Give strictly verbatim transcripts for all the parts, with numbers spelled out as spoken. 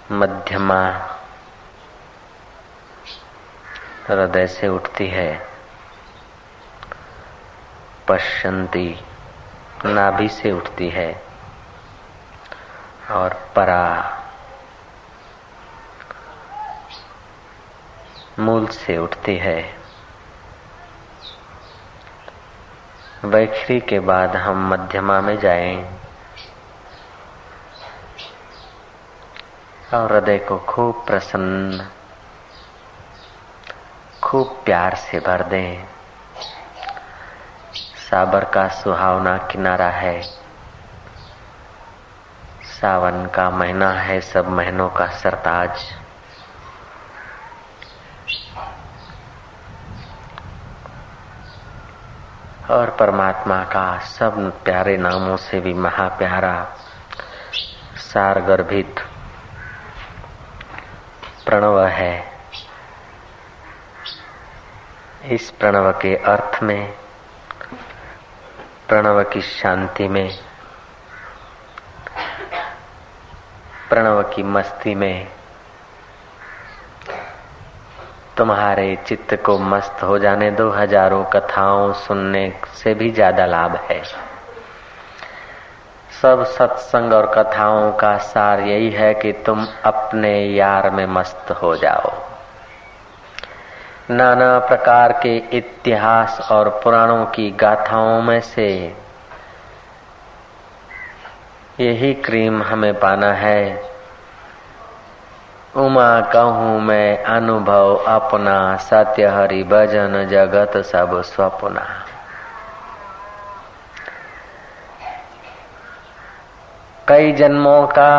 मध्यमा हृदय से उठती है, पश्यन्ती नाभि से उठती है और परा मूल से उठती है। वैखरी के बाद हम मध्यमा में जाएं और हृदय को खूब प्रसन्न, खूब प्यार से भर दें। साबर का सुहावना किनारा है, सावन का महीना है, सब महीनों का सरताज। और परमात्मा का सब प्यारे नामों से भी महाप्यारा सार गर्भित प्रणव है। इस प्रणव के अर्थ में, प्रणव की शांति में, प्रणव की मस्ती में तुम्हारे चित्त को मस्त हो जाने दो। हजारों कथाओं सुनने से भी ज्यादा लाभ है। सब सत्संग और कथाओं का सार यही है कि तुम अपने यार में मस्त हो जाओ। नाना प्रकार के इतिहास और पुराणों की गाथाओं में से यही क्रीम हमें पाना है। उमा कहूँ मैं अनुभव अपना, सत्य हरि भजन जगत सब स्वप्ना। कई जन्मों का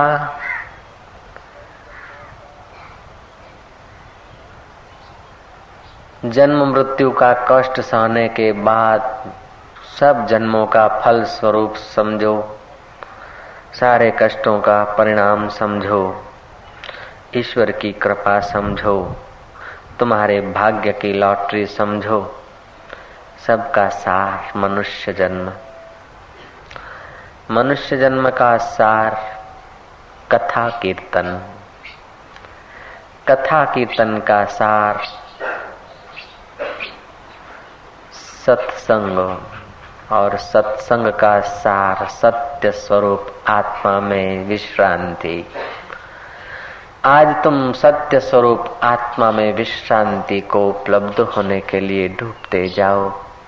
जन्म मृत्यु का कष्ट सहने के बाद सब जन्मों का फल स्वरूप समझो, सारे कष्टों का परिणाम समझो, ईश्वर की कृपा समझो, तुम्हारे भाग्य की लॉटरी समझो। सबका सार मनुष्य जन्म। मनुष्य जन्म का सार कथा कीर्तन, कथा कीर्तन का सार सत्संग और सत्संग का सार सत्य स्वरूप आत्मा में विश्रांति। आज तुम सत्य स्वरूप आत्मा में विश्रांति को उपलब्ध होने के लिए डूबते जाओ।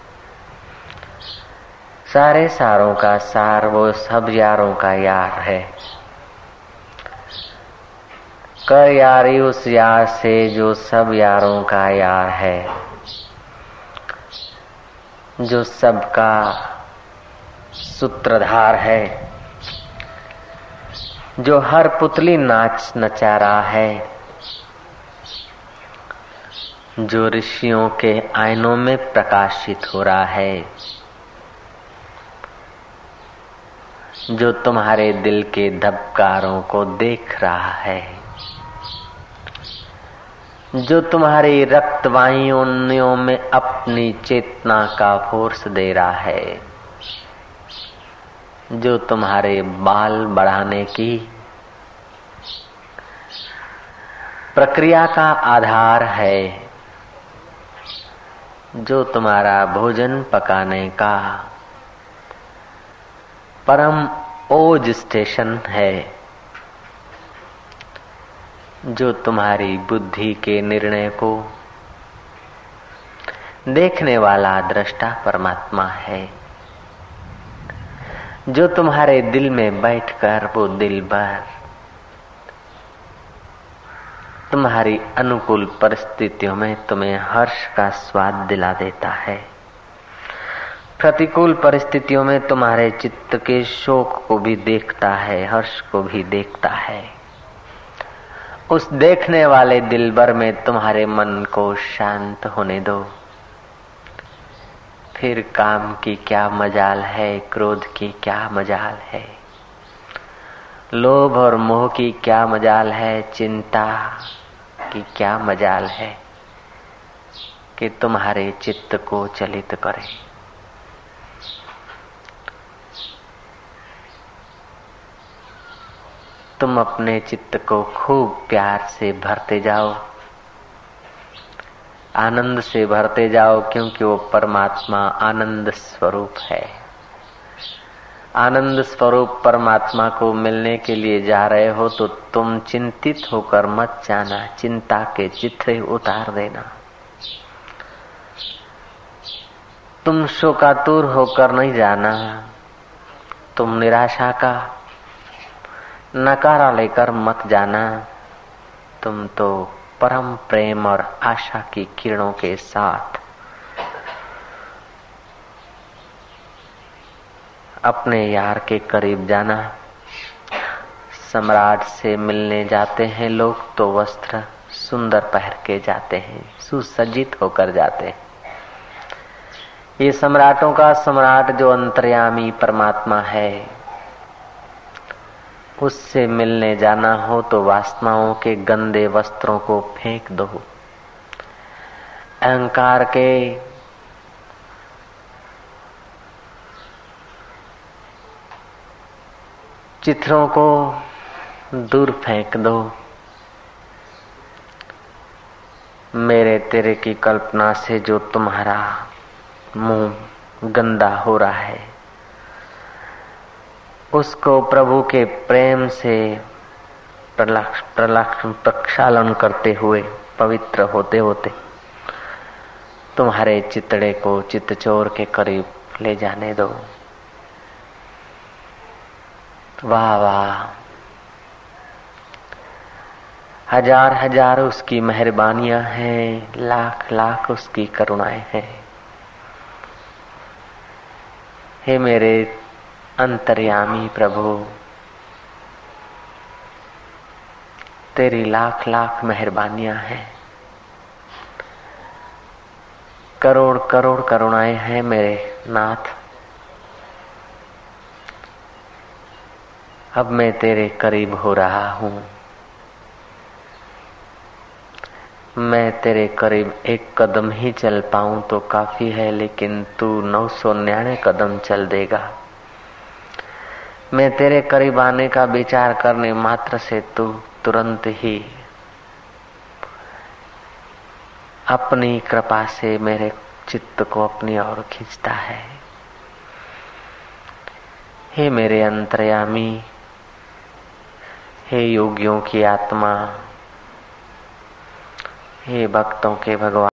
सारे सारों का सार वो सब यारों का यार है। कर यारी उस यार से जो सब यारों का यार है, जो सबका सूत्रधार है, जो हर पुतली नाच नचा रहा है, जो ऋषियों के आईनों में प्रकाशित हो रहा है, जो तुम्हारे दिल के धबकारों को देख रहा है, जो तुम्हारी रक्तवाहिनियों में अपनी चेतना का फोर्स दे रहा है, जो तुम्हारे बाल बढ़ाने की प्रक्रिया का आधार है, जो तुम्हारा भोजन पकाने का परम ओज स्टेशन है, जो तुम्हारी बुद्धि के निर्णय को देखने वाला दृष्टा परमात्मा है, जो तुम्हारे दिल में बैठकर वो दिल भर तुम्हारी अनुकूल परिस्थितियों में तुम्हें हर्ष का स्वाद दिला देता है, प्रतिकूल परिस्थितियों में तुम्हारे चित्त के शोक को भी देखता है, हर्ष को भी देखता है। उस देखने वाले दिलबर में तुम्हारे मन को शांत होने दो। फिर काम की क्या मजाल है, क्रोध की क्या मजाल है, लोभ और मोह की क्या मजाल है, चिंता की क्या मजाल है कि तुम्हारे चित्त को चलित करे। तुम अपने चित्त को खूब प्यार से भरते जाओ, आनंद से भरते जाओ, क्योंकि वो परमात्मा आनंद स्वरूप है। आनंद स्वरूप परमात्मा को मिलने के लिए जा रहे हो तो तुम चिंतित होकर मत जाना, चिंता के चित्रे उतार देना। तुम शोकातुर होकर नहीं जाना, तुम निराशा का नकारा लेकर मत जाना। तुम तो परम प्रेम और आशा की किरणों के साथ अपने यार के करीब जाना। सम्राट से मिलने जाते हैं लोग तो वस्त्र सुंदर पहन के जाते हैं, सुसज्जित होकर जाते हैं। ये सम्राटों का सम्राट जो अंतर्यामी परमात्मा है, उससे मिलने जाना हो तो वासनाओं के गंदे वस्त्रों को फेंक दो, अहंकार के चित्रों को दूर फेंक दो। मेरे तेरे की कल्पना से जो तुम्हारा मुंह गंदा हो रहा है, उसको प्रभु के प्रेम से प्रक्षालन करते हुए पवित्र होते होते तुम्हारे चितड़े को चितचोर के करीब ले जाने दो। वाह वाह, हजार हजार उसकी मेहरबानियां हैं, लाख लाख उसकी करुणाएं हैं। हे मेरे अंतर्यामी प्रभु, तेरी लाख लाख मेहरबानियां हैं, करोड़ करोड़ करुणाएं हैं मेरे नाथ। अब मैं तेरे करीब हो रहा हूँ। मैं तेरे करीब एक कदम ही चल पाऊं तो काफी है, लेकिन तू नौ सौ निन्यानवे कदम चल देगा। मैं तेरे करीब आने का विचार करने मात्र से तू तुरंत ही अपनी कृपा से मेरे चित्त को अपनी ओर खींचता है। हे मेरे अंतर्यामी, हे योगियों की आत्मा, हे भक्तों के भगवान,